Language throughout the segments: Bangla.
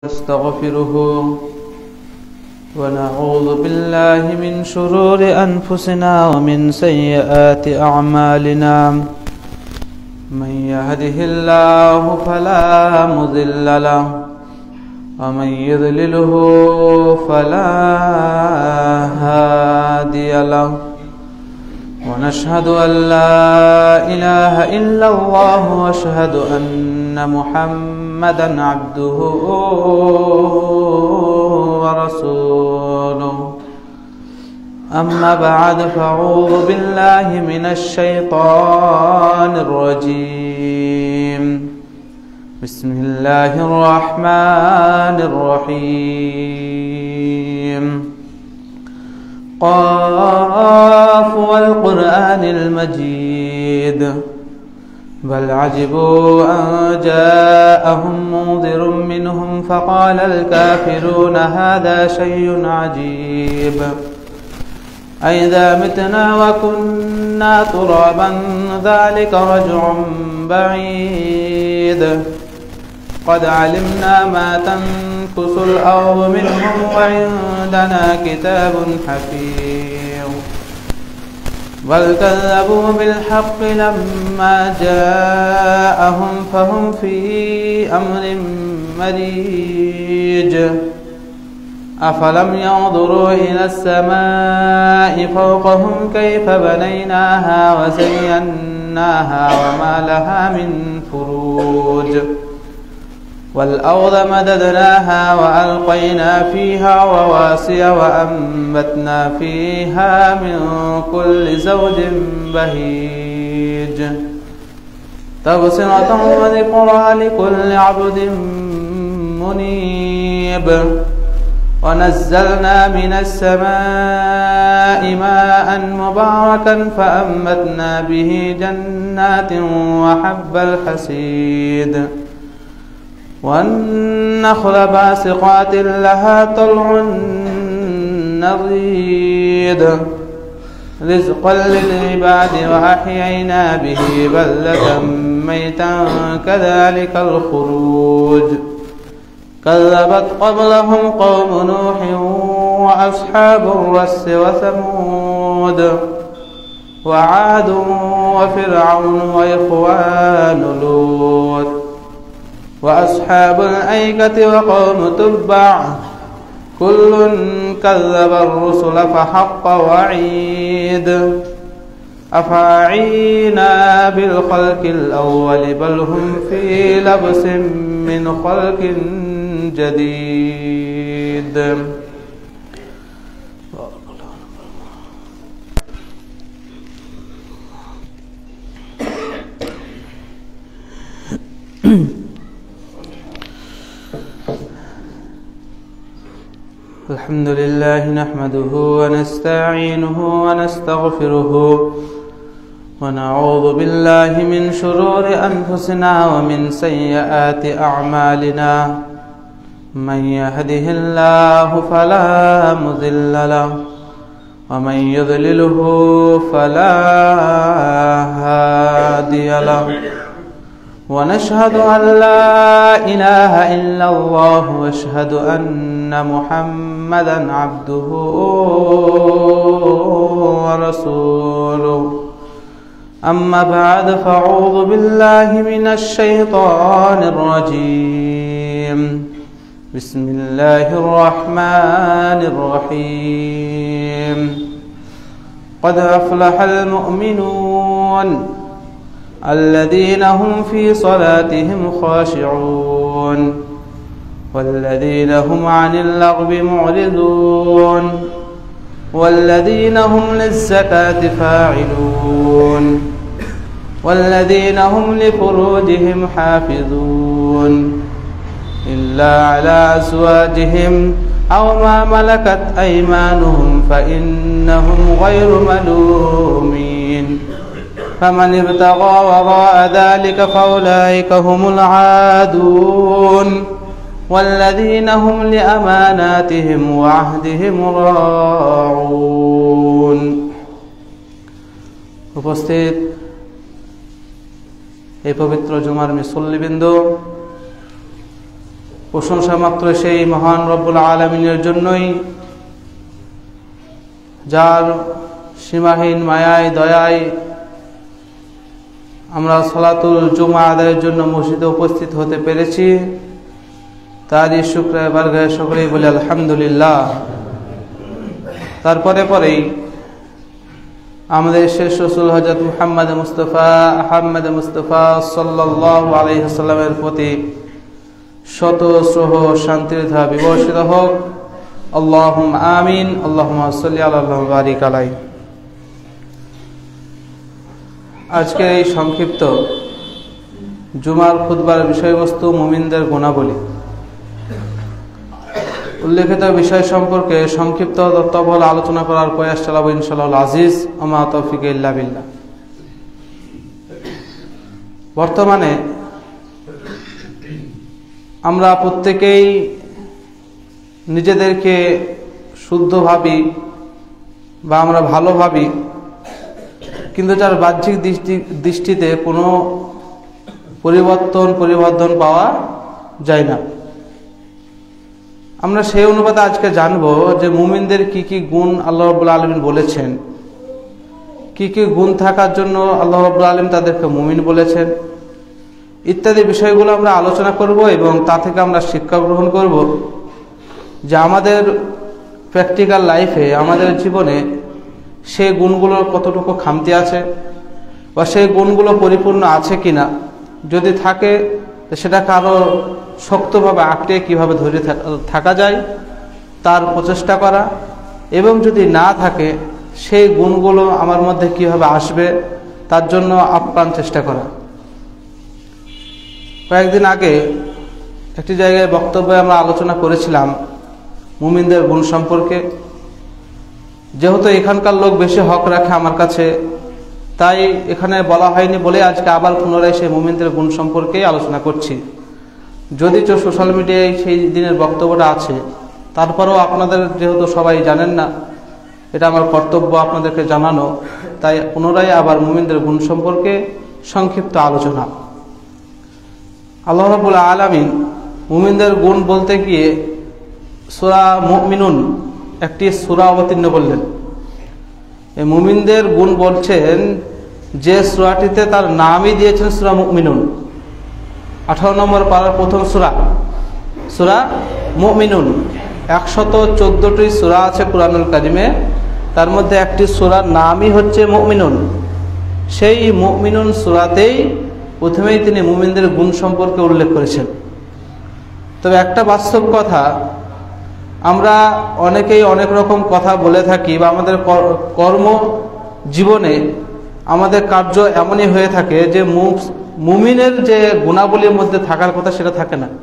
نستغفره ونعوذ بالله من شرور أنفسنا ومن سيئات أعمالنا من يهده الله فلا مضل له ومن يضلله فلا هادي له ونشهد أن لا إله إلا الله وأشهد أن محمدا عبده ورسوله أما بعد فأعوذ بالله من الشيطان الرجيم بسم الله الرحمن الرحيم قاف والقرآن المجيد بل عجبوا أن جاءهم منذر منهم فقال الكافرون هذا شيء عجيب أئذا متنا وكنا ترابا ذلك رجع بعيد قد علمنا ما تنكس الأرض منهم وعندنا كتاب حفيظ بل كذبوا بالحق لما جاءهم فهم في أمر مريج أفلم ينظروا إلى السماء فوقهم كيف بنيناها وزيناها وما لها من فروج والأرض مددناها وألقينا فيها رواسي وأنبتنا فيها من كل زوج بهيج تبصرة وذكرى لكل عبد منيب ونزلنا من السماء ماء مباركا فأنبتنا به جنات وحب الحصيد والنخل باسقات لها طلع نضيد رزقا للعباد وأحيينا به بلدة ميتا كذلك الخروج كذبت قبلهم قوم نوح وأصحاب الرس وثمود وعاد وفرعون وإخوان لوط وأصحاب الأيكة وقوم تبع كل كذب الرسل فحق وعيد أفعينا بالخلق الأول بل هم في لبس من خلق جديد الحمد لله نحمده ونستعينه ونستغفره ونعوذ بالله من شرور أنفسنا ومن سيئات أعمالنا من يهده الله فلا مضل له ومن يضلله فلا هادي له ونشهد أن لا إله إلا الله وأشهد أن محمدا عبده ورسوله أما بعد فأعوذ بالله من الشيطان الرجيم بسم الله الرحمن الرحيم قد أفلح المؤمنون الذين هم في صلاتهم خاشعون والذين هم عن اللغو معرضون والذين هم للزكاة فاعلون والذين هم لفروجهم حافظون إلا على أزواجهم أو ما ملكت أيمانهم فإنهم غير ملومين فمن ابتغى وراء ذلك فأولئك هم العادون والذين هم لأماناتهم وعهدهم راعون উপস্থিত এই পবিত্র জুমার মুসল্লিবৃন্দ প্রশংসা মাত্র সেই মহান রব্বুল আলামিনের জন্যই, যার সীমাহীন মায়ায় দয়ায় আমরা সালাতুল জুমা আদায়ের জন্য মসজিদে উপস্থিত হতে পেরেছি। তারই শুকরিয়া বারগাহে সকলেই বলি আলহামদুলিল্লাহ। তারপরে পরেই আমাদের শেষ রাসূল হযরত মুহাম্মদ মুস্তাফা সাল্লাল্লাহু আলাইহি ওয়াসাল্লামের প্রতি শত স্নেহ শান্তির ধারা বিবর্ষিত হোক। আল্লাহুম্মা আমিন। আল্লাহুম্মা সাল্লি আলা ওয়া বারিক আলাইহি। আজকের এই সংক্ষিপ্ত জুমার খুতবার বিষয়বস্তু মুমিনদের গুণাবলী। উল্লেখিত বিষয় সম্পর্কে সংক্ষিপ্ত তত্ত্বাবল আলোচনা করার প্রয়াস চালাবো ইনশাআল্লাহ আজিজ। ওমা তৌফিক ইল্লা বিল্লাহ। বর্তমানে আমরা প্রত্যেকেই নিজেদেরকে শুদ্ধ ভাবি বা আমরা ভালো ভাবি, কিন্তু যার বাহ্যিক দৃষ্টিতে কোনো পরিবর্তন পাওয়া যায় না। আমরা সেই অনুপাতে আজকে জানবো যে মুমিনদের কি কি গুণ আল্লাহ রাব্বুল আলামিন বলেছেন, কি কি গুণ থাকার জন্য আল্লাহ রাব্বুল আলামিন তাদেরকে মুমিন বলেছেন, ইত্যাদি বিষয়গুলো আমরা আলোচনা করব এবং তা থেকে আমরা শিক্ষা গ্রহণ করব যে আমাদের প্র্যাকটিক্যাল লাইফে, আমাদের জীবনে সেই গুণগুলোর কতটুকু খামতি আছে বা সেই গুণগুলো পরিপূর্ণ আছে কিনা, যদি থাকে সেটাকে আরো শক্তভাবে আঁকড়ে কিভাবে ধরে থাকা যায় তার প্রচেষ্টা করা, এবং যদি না থাকে সেই গুণগুলো আমার মধ্যে কিভাবে আসবে তার জন্য আপ্রাণ চেষ্টা করা। কয়েকদিন আগে একটি জায়গায় বক্তব্যে আমরা আলোচনা করেছিলাম মুমিনদের গুণ সম্পর্কে। যেহেতু এখানকার লোক বেশি হক রাখে আমার কাছে, তাই এখানে বলা হয়নি বলে আজকে আবার পুনরায় সেই মুমিনদের গুণ সম্পর্কেই আলোচনা করছি। যদিও সোশ্যাল মিডিয়ায় সেই দিনের বক্তব্যটা আছে, তারপরেও আপনাদের যেহেতু সবাই জানেন না, এটা আমার কর্তব্য আপনাদেরকে জানানো, তাই পুনরায় আবার মুমিনদের গুণ সম্পর্কে সংক্ষিপ্ত আলোচনা। আল্লাহ রাব্বুল আলামিন মুমিনদের গুণ বলতে গিয়ে সূরা মুমিনুন একটি সূরা অবতীর্ণ করলেন। এই মুমিনদের গুণ বলছেন যে সূরাটিতে তার নামই দিয়েছেন সূরা মুমিনুন। 18 নম্বর পারার প্রথম সূরা মুমিনুন। 114টি সূরা আছে কুরআনুল কারীমে, তার মধ্যে একটি সূরার নামই হচ্ছে মুমিনুন। সেই মুমিনুন সূরাতেই প্রথমেই তিনি মুমিনদের গুণ সম্পর্কে উল্লেখ করেছেন। তবে একটা বাস্তব কথা, আমরা অনেকেই অনেক রকম কথা বলে থাকি বা আমাদের কর্ম জীবনে আমাদের কার্য এমনই হয়ে থাকে যে মুমিনের যে গুণাবলীর মধ্যে থাকার কথা সেটা থাকে না,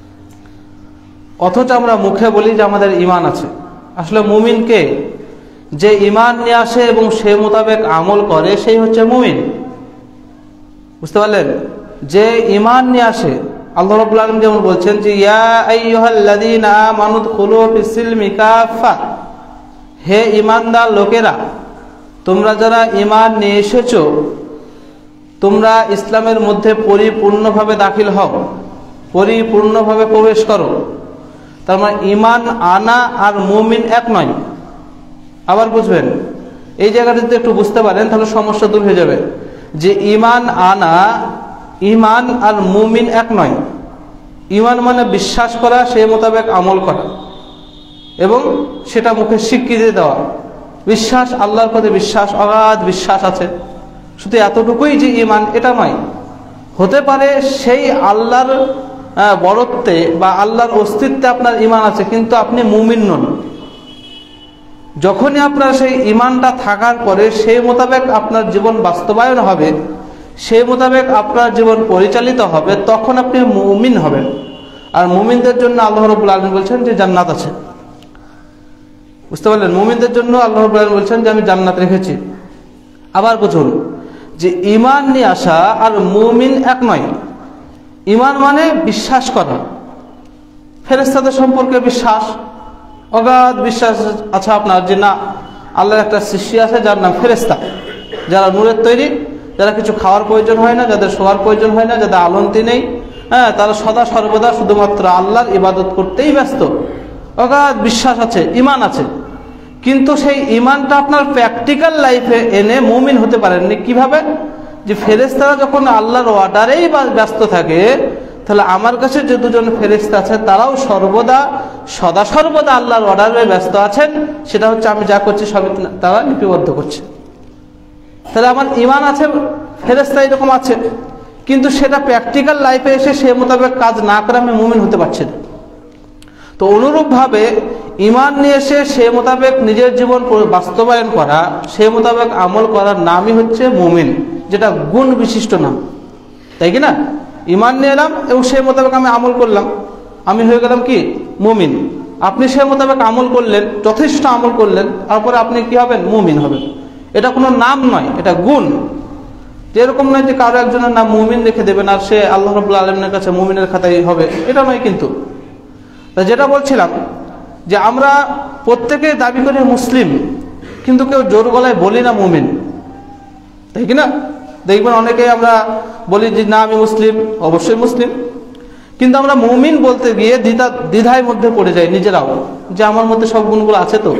অথচ আমরা মুখে বলি যে আমাদের ঈমান আছে। আসলে মুমিনকে যে ঈমান নিয়ে আসে এবং সে মোতাবেক আমল করে সেই হচ্ছে মুমিন। বুঝতে পারলেন? যে ঈমান নিয়ে আসে, আল্লাহ রাব্বুল আলামিন যেমন বলছেন যে ইয়া আইয়ুহাল্লাযীনা আমানু দুখুলু ফিস-সিলমি কাফা, হে ঈমানদার লোকেরা, তোমরা যারা ঈমান নিয়ে এসেছো তোমরা ইসলামের মধ্যে পরিপূর্ণভাবে দাখিল হও, পরিপূর্ণভাবে প্রবেশ করো। তার মানে ঈমান আনা আর মুমিন এক নয়। আবার বুঝবেন, এই জায়গাটা যদি একটু বুঝতে পারেন তাহলে সমস্যা দূর হয়ে যাবে। যে ঈমান আনা, ঈমান আর মুমিন এক নয়। ঈমান মানে বিশ্বাস করা, সেই মোতাবেক আমল করা এবং সেটা মুখে স্বীকৃতি দেওয়া। বিশ্বাস, আল্লাহর প্রতি বিশ্বাস, অগাধ বিশ্বাস আছে, শুধু এতটুকুই যে ঈমান এটা নয়। হতে পারে সেই আল্লাহর বড়ত্বে বা আল্লাহর অস্তিত্বে আপনার ঈমান আছে, কিন্তু আপনি মুমিন নন। যখনই আপনার সেই ঈমানটা থাকার পরে সেই মোতাবেক আপনার জীবন বাস্তবায়ন হবে, সেই মোতাবেক আপনার জীবন পরিচালিত হবে, তখন আপনি মুমিন হবেন। আর মুমিনদের জন্য আল্লাহ রাব্বুল আলামিন বলছেন যে জান্নাত আছে। বুঝতে পারলেন? মুমিনদের জন্য আল্লাহ রাব্বুল আলামিন বলছেন যে আমি জান্নাত রেখেছি। আবার বুঝুন যে ঈমান নিয়ে আসা আর মুমিন এক নয়। ঈমান মানে বিশ্বাস করা, ফেরেশতাদের সম্পর্কে বিশ্বাস, অগাধ বিশ্বাস আছে আপনার যে না, আল্লাহর একটা সৃষ্টি আছে যার নাম ফেরেশতা, যারা নূরের তৈরি, যারা কিছু খাওয়ার প্রয়োজন হয় না, যাদের শোয়ার প্রয়োজন হয় না, যাদের আলন্তি নেই, হ্যাঁ, তারা সদা সর্বদা শুধুমাত্র আল্লাহর ইবাদত করতেই ব্যস্ত, অগাধ বিশ্বাস আছে, ঈমান আছে, কিন্তু সেই ঈমানটা আপনার প্র্যাকটিক্যাল লাইফে এনে মুমিন হতে পারেননি। কিভাবে? যে ফেরেশতারা যখন আল্লাহর অর্ডারেই ব্যস্ত থাকে, তাহলে আমার কাছে যে দুজন ফেরেশতা আছে তারাও সদা সর্বদা আল্লাহর অর্ডারে ব্যস্ত আছেন। সেটা হচ্ছে আমি যা করছি সবই তারা লিপিবদ্ধ করছে। তাহলে আমার ঈমান আছে, ফেরেশতা এরকম আছে, কিন্তু সেটা প্র্যাকটিক্যাল লাইফে এসে সে মোতাবেক কাজ না করে আমি মুমিন হতে পারছি না। তো অনুরূপভাবে ঈমান নিয়ে এসে সে মোতাবেক নিজের জীবন বাস্তবায়ন করা, সে মোতাবেক আমল করার নামই হচ্ছে মুমিন, যেটা গুণ বিশিষ্ট নাম, তাই কি না? ঈমান নিয়ে এলাম এবং সে মোতাবেক আমি আমল করলাম, আমি হয়ে গেলাম কি? মুমিন। আপনি সে মোতাবেক আমল করলেন, যথেষ্ট আমল করলেন, তারপরে আপনি কি হবেন? মুমিন হবেন। এটা কোনো নাম নয়, এটা গুণ। এরকম নয় যে কারো একজনের নাম মুমিন রেখে দেবেন আর সে আল্লাহ রাব্বুল আলামিনের কাছে মুমিনের খাতায় হবে, এটা নয়। কিন্তু যেটা বলছিলাম যে আমরা প্রত্যেকেই দাবি করি মুসলিম, কিন্তু কেউ জোর গলায় বলি না মুমিন, তাই কি না? দেখবেন অনেকেই আমরা বলি যে না আমি মুসলিম, অবশ্যই মুসলিম, কিন্তু আমরা মুমিন বলতে গিয়ে দ্বিধায় মধ্যে পড়ে যাই নিজেরাও, যে আমার মধ্যে সব গুণগুলো আছে তো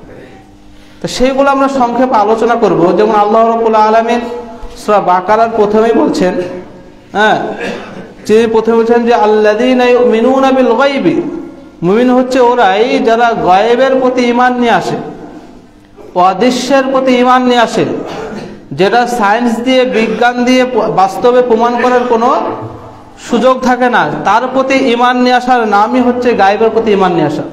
সেইগুলো আমরা সংক্ষেপে আলোচনা করব। যেমন আল্লাহ রাব্বুল আলামিন সূরা বাকারার প্রথমেই বলছেন, হ্যাঁ, যে প্রথমে বলছেন যে আল্লাযীনা ইউমিনুনা বিল গায়বি, মুমিন হচ্ছে ওরাই যারা গায়েবের প্রতি ঈমান নিয়ে আসে, অদৃশ্যের প্রতি ঈমান নিয়ে আসে, যেটা সায়েন্স দিয়ে বিজ্ঞান দিয়ে বাস্তবে প্রমাণ করার কোনো সুযোগ থাকে না, তার প্রতি ঈমান নিয়ে আসার নামই হচ্ছে গায়েবের প্রতি ঈমান নিয়ে আসা,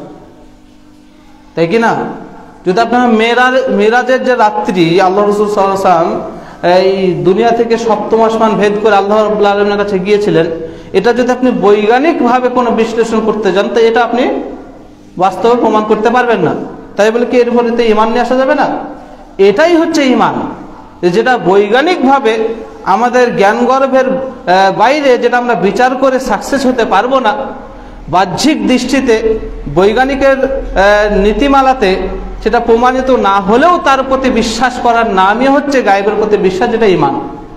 তাই কি না? যদি আপনার মেরাজের যে রাত্রি আল্লাহ রাসূল সাল্লাল্লাহু আলাইহি ওয়াসাল্লাম এই দুনিয়া থেকে সপ্তম আসমান ভেদ করে আল্লাহ রাব্বুল আলামিনের কাছে গিয়েছিলেন, এটা যদি আপনি বৈজ্ঞানিকভাবে কোনো বিশ্লেষণ করতে যান তো এটা আপনি বাস্তবে প্রমাণ করতে পারবেন না। তাই বলে কি এর উপরে ঈমান নিয়ে আসা যাবে না? এটাই হচ্ছে ঈমান, যেটা বৈজ্ঞানিকভাবে আমাদের জ্ঞানগর্ভের বাইরে, যেটা আমরা বিচার করে সাকসেস হতে পারবো না, বাহ্যিক দৃষ্টিতে বৈজ্ঞানিকের নীতিমালাতে সেটা প্রমাণিত না হলেও তার প্রতি বিশ্বাস করার নামই হচ্ছে গায়েবের প্রতি বিশ্বাস, যেটা ঈমান।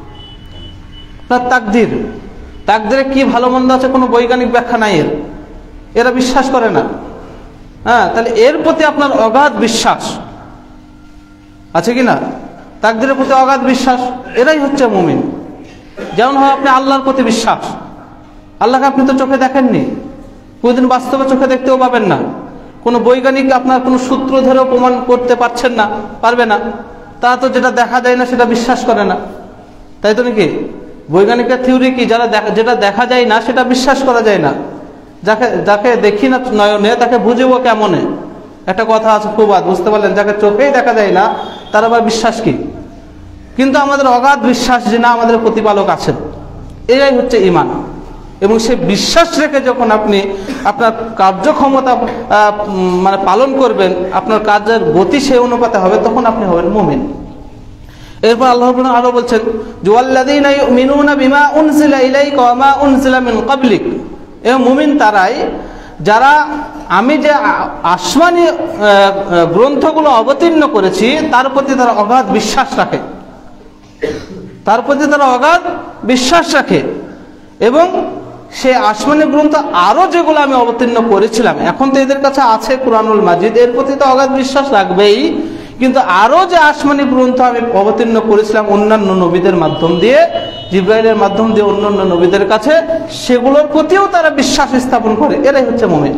তার তাকদীরে কি ভালো মন্দ আছে কোনো বৈজ্ঞানিক ব্যাখ্যা নাই, এরা বিশ্বাস করে না। হ্যাঁ, তাহলে এর প্রতি আপনার অগাধ বিশ্বাস আছে কি না? তাকদীরের প্রতি অগাধ বিশ্বাস, এরাই হচ্ছে মুমিন। যেমন হয় আপনি আল্লাহর প্রতি বিশ্বাস, আল্লাহকে আপনি তো চোখে দেখেননি, কোনদিন বাস্তবে চোখে দেখতেও পাবেন না, কোনো বৈজ্ঞানিক আপনার কোনো সূত্র ধরেও প্রমাণ করতে পারছেন না, পারবে না। তারা তো যেটা দেখা যায় না সেটা বিশ্বাস করে না, তাই তো নাকি? বৈজ্ঞানিকের থিওরি কি? যেটা দেখা যায় না সেটা বিশ্বাস করা যায় না, যাকে দেখি না নয়নে তাকে বুঝবো কেমনে, একটা কথা আছে খুব, বুঝতে পারলেন? যাকে চোখেই দেখা যায় না তার আবার বিশ্বাস কি? কিন্তু আমাদের অগাধ বিশ্বাস যে না আমাদের প্রতিপালক আছেন, এটাই হচ্ছে ঈমান। এবং সেই বিশ্বাস রেখে যখন আপনি আপনার কার্যক্ষমতা মানে পালন করবেন, আপনার কাজের গতি সেই অনুপাতে হবে, তখন আপনি হবেন মুমিন। এরপর আল্লাহ আরো বলছেন যে ওয়াল্লাযীনা ইউমিনুনা বিমা উনজিলা ইলাইকা ওয়া মা উনজিলা মিন ক্বাবলিক, এবং মুমিন তারাই যারা আমি যে আসমানি গ্রন্থগুলো অবতীর্ণ করেছি তার প্রতি তারা অগাধ বিশ্বাস রাখে, তার প্রতি তারা অগাধ বিশ্বাস রাখে। এবং সে আসমানি গ্রন্থ আরো যেগুলো আমি অবতীর্ণ করেছিলাম, এখন তো এদের কাছে আছে কুরআনুল মাজিদ, এর প্রতি তো অগাধ বিশ্বাস রাখবেই, কিন্তু আরো যে আসমানি গ্রন্থ আমি অবতীর্ণ করেছিলাম অন্যান্য নবীদের মাধ্যম দিয়ে, জিবরাইলের মাধ্যম দিয়ে অন্যান্য নবীদের কাছে, সেগুলোর প্রতিও তারা বিশ্বাস স্থাপন করে, এরাই হচ্ছে মুমিন।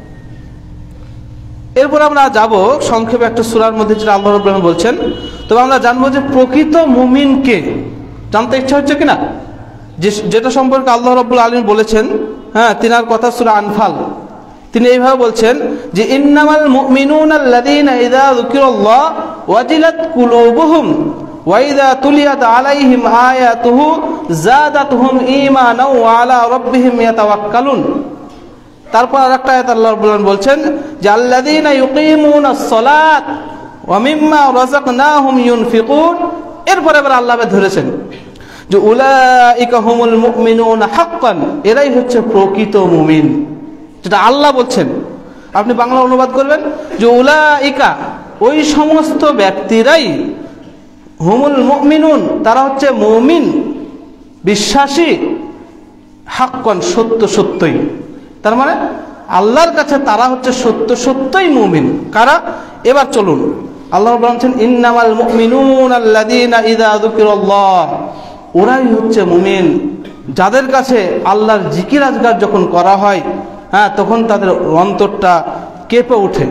এরপর আমরা যাব সংক্ষেপে একটা সূরার মধ্যে যেটা আল্লাহ রাব্বুল আলামিন বলছেন, তবে আমরা জানবো যে প্রকৃত মুমিনকে জানতে ইচ্ছা হচ্ছে কিনা, যেটা সম্পর্কে আল্লাহ রাব্বুল আলামিন বলেছেন। হ্যাঁ, তিনার কথা সূরা আনফাল, তিনি এইভাবে বলছেন যে ইন্নামাল মুমিনুনা আল্লাযীনা ইযা যুকিরাল্লাহ ওয়াজিলাত কুলুবুহুম ওয়া ইযা তুলিয়াত আলাইহিম আয়াতুহু যাদাতুহুম ঈমানাও ওয়া আলা রাব্বিহিম ইয়াতাওয়াক্কালুন। তারপর আরেকটা আয়াত আল্লাহ রাব্বুল আলামিন বলছেন যে আল্লাযীনা ইউকিমুনাস সালাত ওয়া মিম্মা রাযাকনাহুম ইউনফিকুন। এরপর আবার আল্লাহ ধরেছেন যে উলাইকা হুমুল মুমিনুনা হাক্কান, এরাই হচ্ছে প্রকৃত মুমিন, যেটা আল্লাহ বলছেন। আপনি বাংলা অনুবাদ করবেন যে উলাইকা, ওই সমস্ত ব্যক্তিরাই, হুমুল মুমিনুন, তারা হচ্ছে মুমিন বিশ্বাসী, হাক্কান, সত্য সত্যই। তার মানে আল্লাহর কাছে তারা হচ্ছে সত্য সত্যই মুমিন। কারা? এবার চলুন, আল্লাহ বলছেন ইন্নামাল মুমিনুনা আল্লাযীনা ইযা যুকিরাল্লাহ, ওরাই হচ্ছে মুমিন যাদের কাছে আল্লাহর জিকির আজকার যখন করা হয়, হ্যাঁ, তখন তাদের অন্তরটা কেঁপে ওঠে।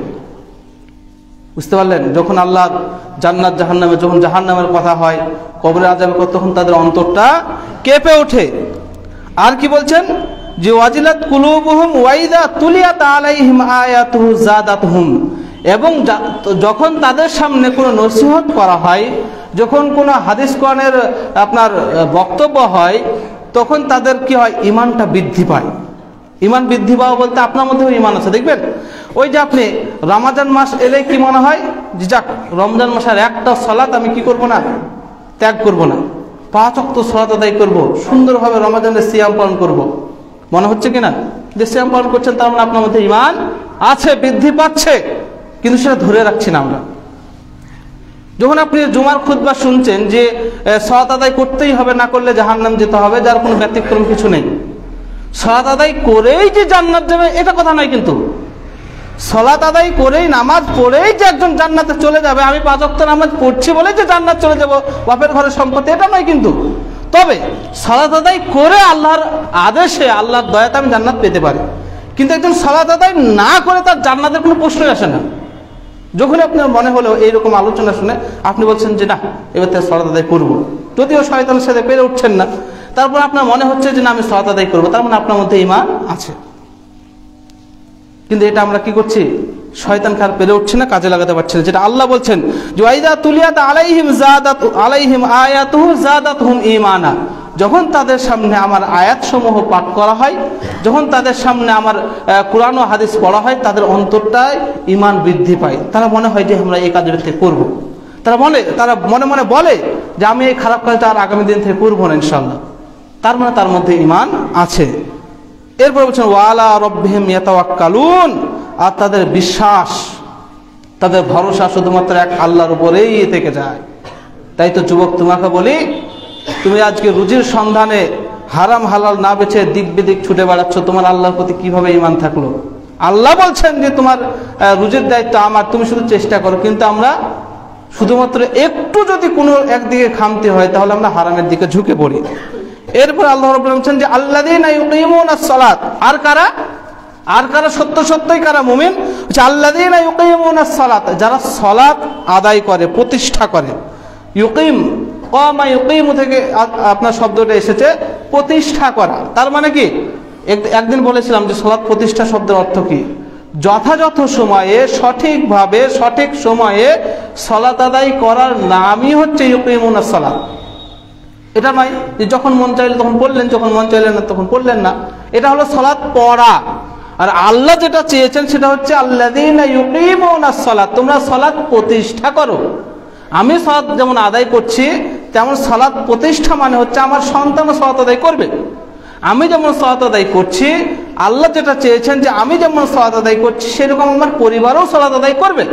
বুঝতে পারলেন? যখন আল্লাহর জান্নাত জাহান্নামে, যখন জাহান্নামের কথা হয়, কবরের আযাবের কথা, তখন তাদের অন্তরটা কেঁপে ওঠে। আর কি বলছেন? যে ওয়াজিলাত কুলুবুহুম ওয়া ইযা তুলিয়াত আলাইহিম আয়াতুহু যাদাতহুম, এবং যখন তাদের সামনে কোনো নসিহত করা হয়, যখন কোনো হাদিস কোরআনের আপনার বক্তব্য হয়, তখন তাদের কি হয়? ঈমানটা বৃদ্ধি পায়। ঈমান বৃদ্ধি পাওয়া বলতে আপনার মধ্যেও ঈমান আছে। দেখবেন ওই যে আপনি রমজান মাস এলে কি মনে হয় যে যাক, রমজান মাসের একটা সালাত আমি কি করব না, ত্যাগ করব না, 5 ওয়াক্ত সালাত আদায় করব, সুন্দরভাবে রমজানের সিয়াম পালন করব। মনে হচ্ছে কিনা যে সিয়াম পালন করছেন, তার মানে আপনার মধ্যে ঈমান আছে, বৃদ্ধি পাচ্ছে, কিন্তু সেটা ধরে রাখছি না আমরা। যখন আপনি জুমার খুতবা শুনছেন যে সালাত আদায় করতেই হবে, না করলে জাহান্নাম যেতে হবে, যার কোনো ব্যতিক্রম কিছু নেই, সালাত আদায় করেই যে জান্নাত যাবে এটা কথা নয়। কিন্তু সালাত আদায় করেই, নামাজ পড়েই যে একজন জান্নাতে চলে যাবে, আমি 5 ওয়াক্ত নামাজ পড়ছি বলে যে জান্নাত চলে যাব, বাপের ঘরের সম্পত্তি, এটা নয়। কিন্তু তবে সালাত আদায় করে আল্লাহর আদেশে, আল্লাহর দয়াতে আমি জান্নাত পেতে পারি। কিন্তু একজন সালাত আদায় না করে তার জান্নাতের কোনো প্রশ্নই আসে না। যখন আপনার মনে হলো এইরকম আলোচনা শুনে আপনি বলছেন যে না, এবার থেকে সালাত আদায় করবো, যদিও শয়তানের সাথে পেরে উঠছেন না, তারপর আপনার মনে হচ্ছে যে না আমি সালাত আদায় করবো, তার মানে আপনার মধ্যে ঈমান আছে। কিন্তু এটা আমরা কি করছি? শয়তান কার পেরে উঠছে না, কাজে লাগাতে পারছি না। যেটা আল্লাহ বলছেন যে ওয়াইদা তুলিয়াত আলাইহিম আয়াতুহু যাদাতহুম ঈমানা, যখন তাদের সামনে আমার আয়াতসমূহ পাঠ করা হয়, যখন তাদের সামনে আমার কোরআন ও হাদিস পড়া হয়, তাদের অন্তরটায় ঈমান বৃদ্ধি পায়। তারা মনে হয় যে আমরা এই কাজের থেকে করব। তারা মনে মনে বলে যে আমি এই খারাপ কাজটা আর আগামী দিন থেকে করবো না ইনশাআল্লাহ। তার মানে তার মধ্যে ঈমান আছে। এরপর বলছেন ওয়ালা রব্বিহিম ইয়াতাওয়াক্কালুন, আর তাদের বিশ্বাস, তাদের ভরসা শুধুমাত্র এক আল্লাহর উপরেই থেকে যায়। তাই তো যুবক, তোমাকে বলি, তুমি আজকে রুজির সন্ধানে হারাম হালাল না বেছে দিক বিদিক ছুটে বেড়াচ্ছ, তোমার আল্লাহর প্রতি কিভাবে ঈমান থাকলো? আল্লাহ বলছেন যে তোমার রুজির দায়িত্ব আমার, তুমি শুধু চেষ্টা করো। কিন্তু আমরা শুধুমাত্র একটু যদি কোনো একদিকে খামতি হয়, তাহলে আমরা হারামের দিকে ঝুঁকে পড়ি। এরপর আল্লাহ রাব্বুল আলামিন বলছেন যে আল্লাযীনা ইউকিমুনাস সালাত, আর কারা সত্য সত্যই কারা মুমিন? হচ্ছে আল্লাযীনা ইউকিমুনাস সালাত, যারা সালাত আদায় করে, প্রতিষ্ঠা করে। ইউকিম, কামা ইউকিমু থেকে আপনার শব্দটা এসেছে প্রতিষ্ঠা করা। তার মানে কি? একদিন বলেছিলাম যে সালাত প্রতিষ্ঠা শব্দের অর্থ কি? যথাযথ সময়ে, সঠিকভাবে, সঠিক সময়ে সালাত আদায় করার নামই হচ্ছে ইউকিমুনাস সালাত। এটা নয় যে যখন মন চাইলে তখন পড়লেন, যখন মন চাইলেন না তখন পড়লেন না। এটা হলো সালাত পড়া। আর আল্লাহ যেটা চেয়েছেন সেটা হচ্ছে আল্লাযীনা ইউকিমুনাস সালাত, তোমরা সালাত প্রতিষ্ঠা করো। আমি সালাত যেমন আদায় করছি, তেমন সালাত প্রতিষ্ঠা মানে হচ্ছে আমার সন্তানও সালাত আদায় করবে। আমি যেমন সালাত আদায় করছি, আল্লাহ যেটা চেয়েছেন যে আমি যেমন সালাত আদায় করছি, সেরকম আমার পরিবারও সালাত আদায় করবে।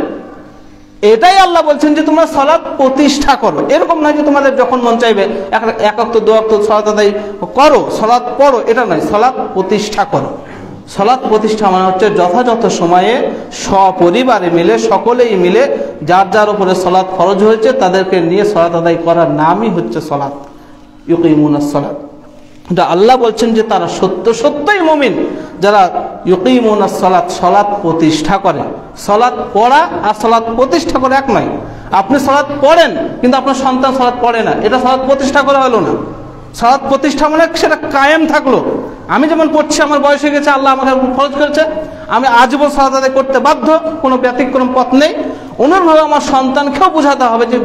এটাই আল্লাহ বলছেন যে তোমরা সালাত প্রতিষ্ঠা করো। এরকম নয় যে তোমাদের যখন মন চাইবে এক ওয়াক্ত 2 ওয়াক্ত সালাত আদায় করো, সালাত পড়ো, এটা নয়। সালাত প্রতিষ্ঠা করো। সালাত প্রতিষ্ঠা মানে হচ্ছে যথাযথ সময়ে সপরিবারে মিলে, সকলেই মিলে যার যার উপরে সালাত ফরজ হয়েছে তাদেরকে নিয়ে সালাত আদায় করার নামই হচ্ছে সালাত, ইউকিমুনাস সালাত। এটা আল্লাহ বলছেন যে তারা সত্য সত্যই মুমিন যারা ইউকিমুনাস সালাত, সালাত প্রতিষ্ঠা করে। সালাত পড়া আর সালাত প্রতিষ্ঠা করে এক নয়। আপনি সালাত পড়েন কিন্তু আপনার সন্তান সালাত পড়ে না, এটা সালাত প্রতিষ্ঠা করা হলো না। সালাত প্রতিষ্ঠা মানে সেটা কায়েম থাকলো। আমি যেমন পড়ছি, আমার বয়স হয়ে গেছে, আল্লাহ আমাকে ফরজ করেছে, আমি আজীবন সালাত আদায় করতে বাধ্য, কোনো ব্যতিক্রম পথ নেই। অনুরূপভাবে আমার সন্তানকেও বোঝাতে হবে যে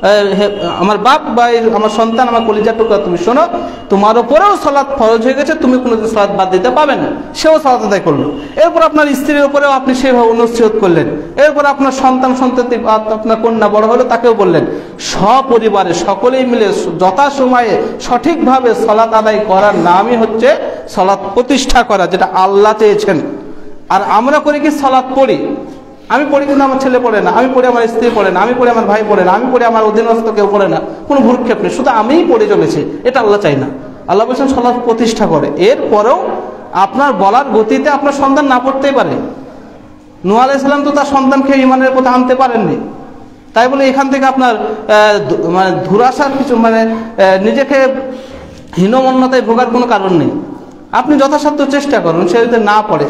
আমার বাপ বা আমার সন্তান, আমার কলিজার টুকরা, তুমি শোনো, তোমার উপরেও সালাত ফরজ হয়ে গেছে, তুমি কোনোদিন সালাত বাদ দিতে পাবে না। সেও সালাত আদায় করলো। এরপর আপনার স্ত্রীর উপরেও আপনি সেভাবে নসিহত করলেন। এরপর আপনার সন্তান সন্ততি, আপনার কন্যা বড় হলো, তাকেও বললেন। সপরিবারে সকলেই মিলে যথাসময়ে সঠিকভাবে সালাত আদায় করার নামই হচ্ছে সালাত প্রতিষ্ঠা করা, যেটা আল্লাহ চেয়েছেন। আর আমরা করি কি? সালাত পড়ি, আমি পড়ি কিন্তু আমার ছেলে পড়ে না, আমি পড়ি আমার স্ত্রী পড়ে না, আমি পড়ি আমার ভাই পড়ে না, আমি পড়ি আমার অধীনস্থ কেউ পড়ে না, কোনো ভূক্ষেপ নেই, শুধু আমিই পড়ে চলেছি। এটা আল্লাহ চাই না। আল্লাহ বলছেন সালাত প্রতিষ্ঠা করে। এরপরেও আপনার বলার গতিতে আপনার সন্তান না পড়তেই পারে। নূহ আলাইহিস সালাম তো তার সন্তানকে ঈমানের পথে আনতে পারেননি, তাই বলে এখান থেকে আপনার মানে ধুরাসার কিছু মানে নিজেকে হীনমন্যতায় ভোগার কোনো কারণ নেই। আপনি যথাসাধ্য চেষ্টা করুন, সে যদি না পড়ে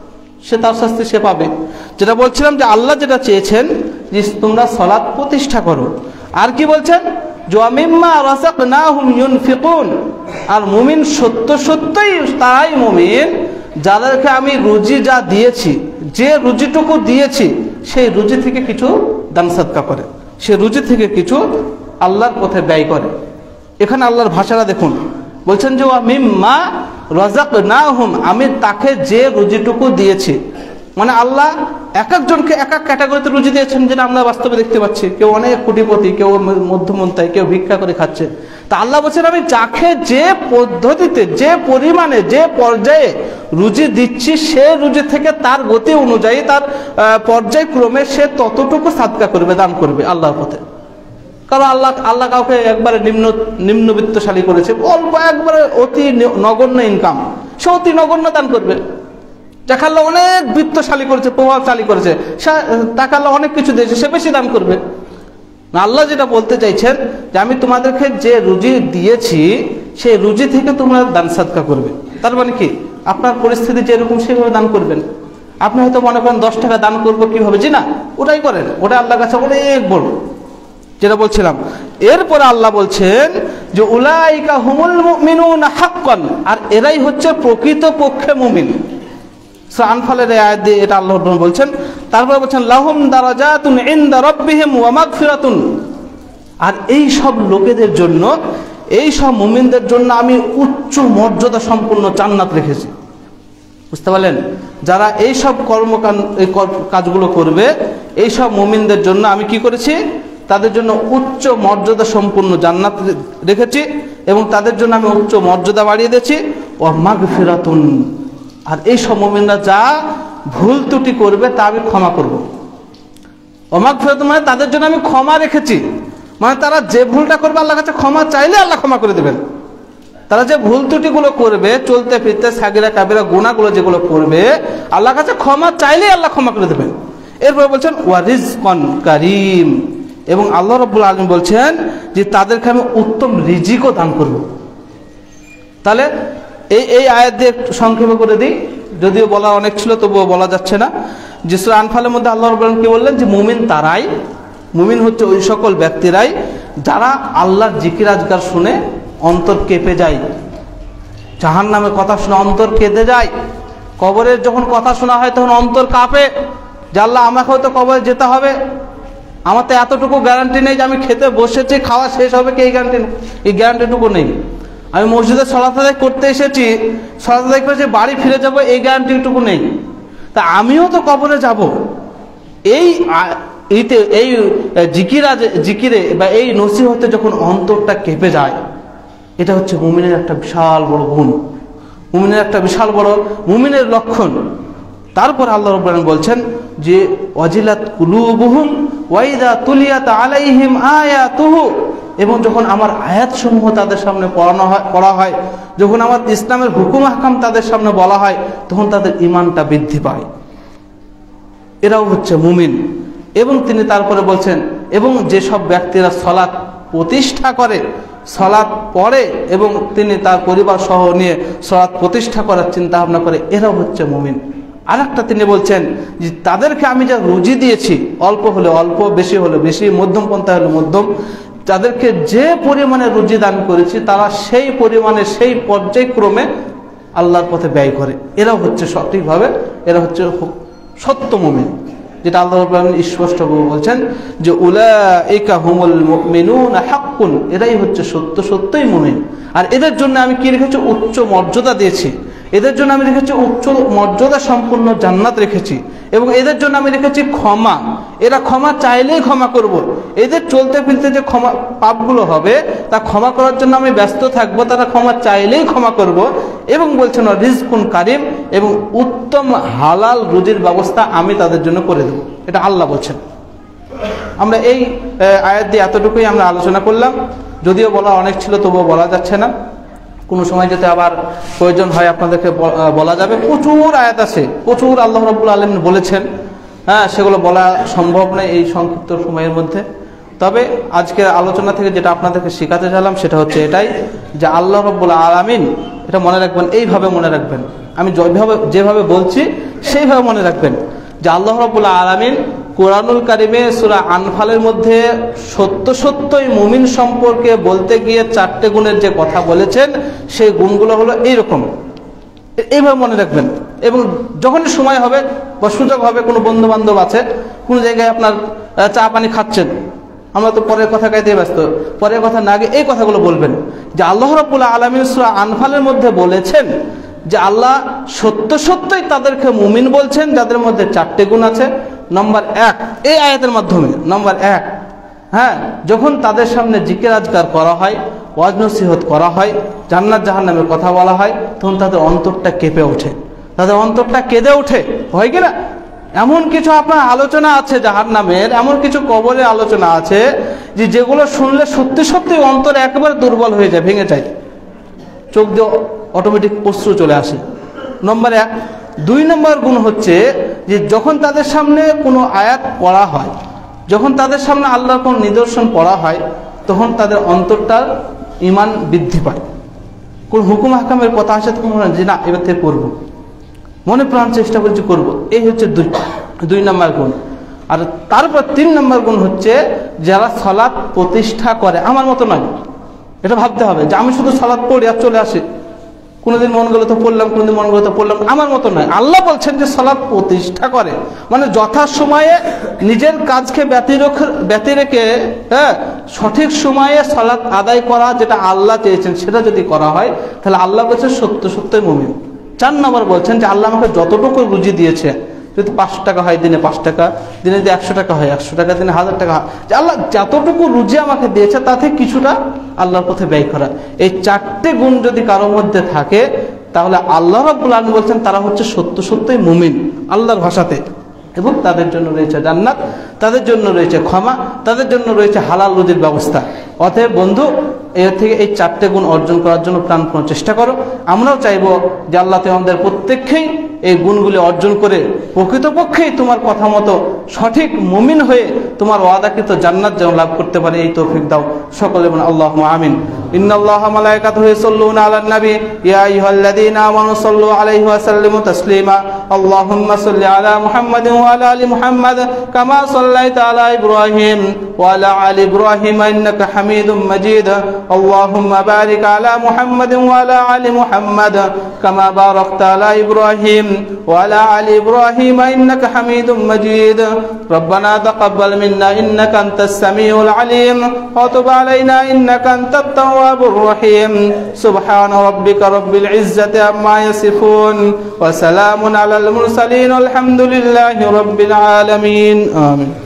সে তার শাস্তি সে পাবে। যেটা বলছিলাম যে আল্লাহ যেটা চেয়েছেন যে তোমরা সালাত প্রতিষ্ঠা করো। আর কি বলছেন, ওয়ামিম্মা রাযাকনাহুম ইউনফিকুন, আর মুমিন সত্যই তারাই মুমিন যাদেরকে আমি রুজি যা দিয়েছি, যে রুজিটুকু দিয়েছি সেই রুজি থেকে কিছু দান সাদকা করে, সে রুজি থেকে কিছু আল্লাহর পথে ব্যয় করে। এখানে আল্লাহর ভাষাটা দেখুন, বলছেন যে ওয়ামিম্মা রাযাকনাহুম, আমি তাকে যে রুজিটুকু দিয়েছি, মানে আল্লাহ এক একজনকে এক এক ক্যাটাগরিতে রুজি দিয়েছেন, যেটা আমরা বাস্তবে দেখতে পাচ্ছি। কেউ অনেক কোটিপতি, কেউ মধ্যমন্তায়, কেউ ভিক্ষা করে খাচ্ছে। তা আল্লাহ বলছেন আমি যাকে যে পদ্ধতিতে, যে পরিমাণে, যে পর্যায়ে রুজি দিচ্ছি, সে রুজি থেকে তার গতি অনুযায়ী, তার পর্যায়ক্রমে সে ততটুকু সাদকা করবে, দান করবে আল্লাহর পথে। কারণ আল্লাহ কাউকে একবারে নিম্নবিত্তশালী করেছে, অল্প একবারে অতি নগণ্য ইনকাম, সে অতি নগণ্য দান করবে। যাকে আল্লাহ অনেক বৃত্তশালী করেছে, প্রভাবশালী করেছে, তাকে আল্লাহ অনেক কিছু দিয়েছে, সে বেশি দান করবে। আল্লাহ যেটা বলতে চাইছেন যে আমি তোমাদেরকে যে রুজি দিয়েছি সেই রুজি থেকে তোমরা দান সাদকা করবে। তার মানে কি, আপনার পরিস্থিতি যেরকম সেভাবে দান করবেন। আপনি হয়তো মনে করেন 10 টাকা দান করবো কিভাবে, জি না, ওটাই করেন, ওটা আল্লাহর কাছে অনেক বড়, যেটা বলছিলাম। এরপরে আল্লাহ বলছেন যে উলাইকা হুমুল মুমিনুনা হাক্কান, আর এরাই হচ্ছে প্রকৃত পক্ষে মুমিন। সূরা আনফালের এই আয়াত দিয়ে এটা আল্লাহ বলছেন। তারপরে বলছেন লাহুম দারাজাতুন ইনদা রাব্বিহিম ওয়া মাগফিরাতুন, আর এই সব লোকেদের জন্য, এই সব মুমিনদের জন্য আমি উচ্চ মর্যাদা সম্পন্ন জান্নাত রেখেছি। বুঝতে পারলেন, যারা এই সব কাজগুলো করবে, এই সব মুমিনদের জন্য আমি কি করেছি, তাদের জন্য উচ্চ মর্যাদা সম্পন্ন জান্নাত রেখেছি, এবং তাদের জন্য আমি উচ্চ মর্যাদা বাড়িয়ে দিয়েছি। ওয়া মাগফিরাতুন, আর এই সব মুমিনরা যা ভুল ত্রুটি করবে তা আমি ক্ষমা করব। ওয়া মাগফিরাতুন মানে তাদের জন্য আমি ক্ষমা রেখেছি, মানে তারা যে ভুলটা করবে আল্লাহর কাছে ক্ষমা চাইলে আল্লাহ ক্ষমা করে দেবেন। তারা যে ভুল ত্রুটিগুলো করবে, চলতে ফিরতে সাগিরা কাবিরা গুনাহগুলো যেগুলো করবে, আল্লাহর কাছে ক্ষমা চাইলেই আল্লাহ ক্ষমা করে দেবেন। এরপর বলছেন ওয়া রিজকান কারীম, এবং আল্লাহ রাব্বুল আলামিন বলছেন যে তাদেরকে আমি উত্তম রিজিকও দান করব। তাহলে এই আয়াত দিয়ে সংক্ষেপে করে দিই, যদিও বলা অনেক ছিল তবুও বলা যাচ্ছে না। যে সূরা আনফালের মধ্যে আল্লাহ রাব্বুল আলামিন কি বললেন, যে মুমিন তারাই, মুমিন হচ্ছে ওই সকল ব্যক্তিরাই যারা আল্লাহর জিকির আজকার শুনে অন্তর কেঁপে যায়, জাহান্নামের কথা শুনে অন্তর কেঁদে যায়, কবরের যখন কথা শোনা হয় তখন অন্তর কাঁপে যে আল্লাহ আমাকে হয়তো কবরে যেতে হবে, আমার তো এতটুকু গ্যারান্টি নেই যে আমি খেতে বসেছি, খাওয়া শেষ হবে কি, এই গ্যারান্টিটুকু নেই। আমি মসজিদে সালাত আদায় করতে এসেছি, সালাত আদায় করে যে বাড়ি ফিরে যাব এই গ্যারান্টিটুকু নেই। তা আমিও তো কবরে যাব। এই জিকিরে বা এই নসিহতে যখন অন্তরটা কেঁপে যায়, এটা হচ্ছে মুমিনের একটা বিশাল বড় গুণ, মুমিনের একটা বিশাল বড় মুমিনের লক্ষণ। তারপর আল্লাহ রাব্বুল আলামিন বলছেন যে ওয়াজিলাত কুলুবুহুম ওয়া ইযা তুলিয়াত আলাইহিম আয়াতুহু, এবং যখন আমার আয়াতসমূহ তাদের সামনে পড়া হয়, যখন আমার ইসলামের হুকুম আহকাম তাদের সামনে বলা হয়, তখন তাদের ঈমানটা বৃদ্ধি পায়। এরাও হচ্ছে মুমিন। এবং তিনি তারপরে বলছেন, এবং যেসব ব্যক্তিরা সালাত প্রতিষ্ঠা করে, সালাত পড়ে, এবং তিনি তার পরিবার সহ নিয়ে সালাত প্রতিষ্ঠা করার চিন্তা ভাবনা করে, এরাও হচ্ছে মুমিন। আর একটা তিনি বলছেন যে তাদেরকে আমি যা রুজি দিয়েছি, অল্প হলে অল্প, বেশি হলে বেশি, মধ্যম পন্থা হলে মধ্যম, তাদেরকে যে পরিমাণে রুজি দান করেছি তারা সেই পরিমাণে, সেই পর্যায়ক্রমে আল্লাহর পথে ব্যয় করে। এরা হচ্ছে সঠিকভাবে, এরা হচ্ছে সত্য মুমিন, যেটা আল্লাহ রাব্বুল আলামিন স্পষ্টভাবে বলছেন যে উলাইকা হুমুল মুমিনুনা হাক্কুন, এরাই হচ্ছে সত্যই মুমিন। আর এদের জন্য আমি কি রেখেছি, উচ্চ মর্যাদা দিয়েছি। এদের জন্য আমি রেখেছি উচ্চ মর্যাদা সম্পন্ন জান্নাত রেখেছি, এবং এদের জন্য আমি রেখেছি ক্ষমা। এরা ক্ষমা চাইলেই ক্ষমা করব। এদের চলতে ফিরতে যে ক্ষমা পাপগুলো হবে তা ক্ষমা করার জন্য আমি ব্যস্ত থাকবো, তারা ক্ষমা চাইলেই ক্ষমা করব। এবং বলছেন রিজকুন কারিম, এবং উত্তম হালাল রুজির ব্যবস্থা আমি তাদের জন্য করে দেব, এটা আল্লাহ বলছেন। আমরা এই আয়াত দিয়ে এতটুকুই আমরা আলোচনা করলাম, যদিও বলা অনেক ছিল তবুও বলা যাচ্ছে না। কোনো সময় যদি আবার প্রয়োজন হয় আপনাদেরকে বলা যাবে। প্রচুর আয়াত আছে, প্রচুর আল্লাহ রাব্বুল আলামিন বলেছেন, হ্যাঁ, সেগুলো বলা সম্ভব নয় এই সংক্ষিপ্ত সময়ের মধ্যে। তবে আজকের আলোচনা থেকে যেটা আপনাদেরকে শেখাতে চাইলাম সেটা হচ্ছে এটাই যে আল্লাহ রাব্বুল আলামিন, এটা মনে রাখবেন, এইভাবে মনে রাখবেন, আমি যেভাবে বলছি সেইভাবে মনে রাখবেন যে আল্লাহ রাব্বুল আলামিন কোরআনুল কারিমে সূরা আনফালের মধ্যে সত্যই মুমিন সম্পর্কে বলতে গিয়ে 4টে গুণের যে কথা বলেছেন সেই গুণগুলো হলো এইরকম, এইভাবে মনে রাখবেন। এবং যখনই সময় হবে বা সুযোগ হবে, কোনো বন্ধু বান্ধব আছে, কোনো জায়গায় আপনার চা পানি খাচ্ছেন, আমরা তো পরের কথা গাইতে ব্যস্ত, পরের কথা না গিয়ে এই কথাগুলো বলবেন যে আল্লাহ রাব্বুল আলামিন সূরা আনফালের মধ্যে বলেছেন যে আল্লাহ সত্যই তাদেরকে মুমিন বলছেন যাদের মধ্যে 4টে গুণ আছে। নম্বর 1, এই আয়াতের মাধ্যমে নম্বর 1, হ্যাঁ, যখন তাদের সামনে জিকির আজকার করা হয়, ওয়াজ নসিহত করা হয়, জান্নাত জাহান্নামের কথা বলা হয়, তখন তাদের অন্তরটা কেঁপে ওঠে, তাদের অন্তরটা কেঁদে ওঠে, হয় কিনা? এমন কিছু আপনার আলোচনা আছে জাহান্নামের, এমন কিছু কবরের আলোচনা আছে যে যেগুলো শুনলে সত্যি অন্তর একেবারে দুর্বল হয়ে যায়, ভেঙে যায়, চোখ দিয়ে অটোমেটিক অশ্রু চলে আসে। নম্বর 1। 2 নম্বর গুণ হচ্ছে যে যখন তাদের সামনে কোনো আয়াত পড়া হয়, যখন তাদের সামনে আল্লাহর কোনো নিদর্শন পড়া হয়, তখন তাদের অন্তরটার ঈমান বৃদ্ধি পায়। কোন হুকুম হাকামের কথা আসে তখন মনে হয় যে না, এবার থেকে করবো, মনে প্রাণ চেষ্টা করছি করবো। এই হচ্ছে 2 নম্বর গুণ। আর তারপর 3 নম্বর গুণ হচ্ছে যারা সালাত প্রতিষ্ঠা করে, আমার মতো নয়, এটা ভাবতে হবে যে আমি শুধু সালাত পড়ি আর চলে আসি, কোনোদিন মন গেল তো পড়লাম, কোনোদিন মন গেল তো পড়লাম, আমার মতো নয়। আল্লাহ বলছেন যে সালাত প্রতিষ্ঠা করে, মানে যথাসময়ে নিজের কাজকে ব্যতি রেখে, হ্যাঁ, সঠিক সময়ে সালাত আদায় করা, যেটা আল্লাহ চেয়েছেন সেটা যদি করা হয় তাহলে আল্লাহ বলছেন সত্যই মুমিন। 4 নম্বর বলছেন যে আল্লাহ আমাকে যতটুকু রুজি দিয়েছে, যদি 5 টাকা হয় দিনে 5 টাকা, দিনে যদি 100 টাকা হয় 100 টাকা, দিনে 1000 টাকা, যে আল্লাহ যতটুকু রুজি আমাকে দিয়েছে তাতে কিছুটা আল্লাহর পথে ব্যয় করা। এই 4টে গুণ যদি কারোর মধ্যে থাকে তাহলে আল্লাহ রাব্বুল আলামিন বলছেন তারা হচ্ছে সত্যই মুমিন আল্লাহর ভাষাতে, এবং তাদের জন্য রয়েছে জান্নাত, তাদের জন্য রয়েছে ক্ষমা, তাদের জন্য রয়েছে হালাল রুজির ব্যবস্থা। অতএব বন্ধু, এর থেকে এই 4টে গুণ অর্জন করার জন্য প্রাণপণ চেষ্টা করো। আমরাও চাইবো যে আল্লাহ আমাদের প্রত্যেককেই এই গুণগুলি অর্জন করে প্রকৃতপক্ষেই তোমার কথা মতো সঠিক মুমিন হয়ে তোমার ওয়াদাকৃত জান্নাত যেন লাভ করতে পারে, এই তৌফিক দাও। সকলে বলুন আল্লাহুম্মা আমিন। ইন্নাল্লাহা মালাইকাতুহু ইউসাল্লুনা আলান নবী ইয়া আইয়ুহাল্লাযীনা আমানু সাল্লু আলাইহি ওয়া সাল্লিমু তাসলিমা। আল্লাহুম্মা সাল্লি আলা মুহাম্মাদিন ওয়া আলা আলি মুহাম্মাদ কামা সাল্লাইতা আলা ইব্রাহিম ওয়া আলা আলি ইব্রাহিম ইন্নাকা হামিদুম মাজিদ। আল্লাহুম্মা বারিক আলা মুহাম্মাদিন ওয়া আলা আলি মুহাম্মাদ কামা বারাকতা আলা ইব্রাহিম وعلى آل إبراهيم إنك حميد مجيد. ربنا تقبل منا إنك أنت السميع العليم وتب علينا إنك أنت التواب الرحيم. سبحان ربك رب العزة عما يصفون وسلام على المرسلين والحمد لله رب العالمين. آمين.